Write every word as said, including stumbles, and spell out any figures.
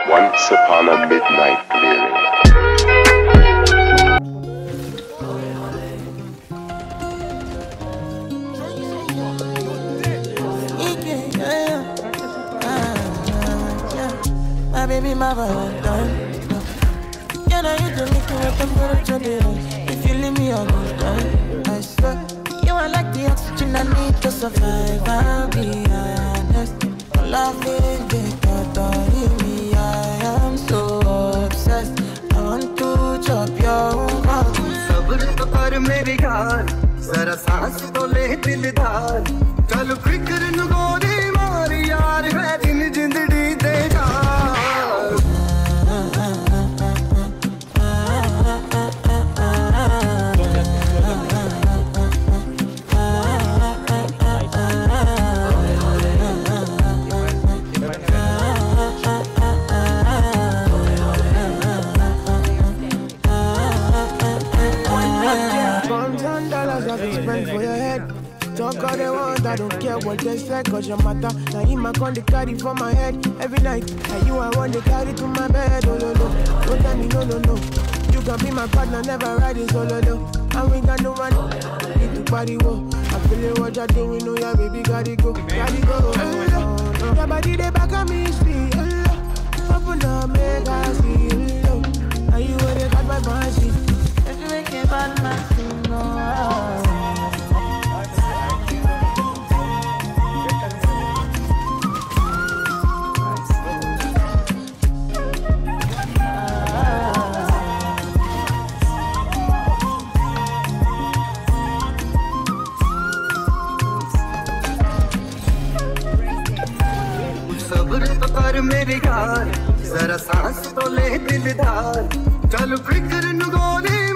Once upon a midnight clearing. My baby, my Valentine. You know you do me to what I'm gonna tell you. If you leave me, I'll go die. I swear, you are like the oxygen I need to survive. I'll be honest. Love is the thought of me. I am so obsessed. I want to chop your heart. Sabr to kar meri yaar, zara saans to le dildar. Chal fikr nu godi maar yaar, hai din jindagi de yaar. For your head, talk all they want, I don't care what they say, cause your matter. Now in my con they carry for my head every night. And you I want to carry to my bed, oh no no. Don't tell me no no no. You can be my partner, never ride it solo no. And we got no one, need to party wo. I feel it what you're doing, know your baby gotta go, gotta go. Hello, your body they back on me, see. Hello, open up, make I see. Hello, and you where they got my body. If you make it bad, man, no. मेरे यार जरा सांस तो ले दिलदार चल फिक्र नु गोली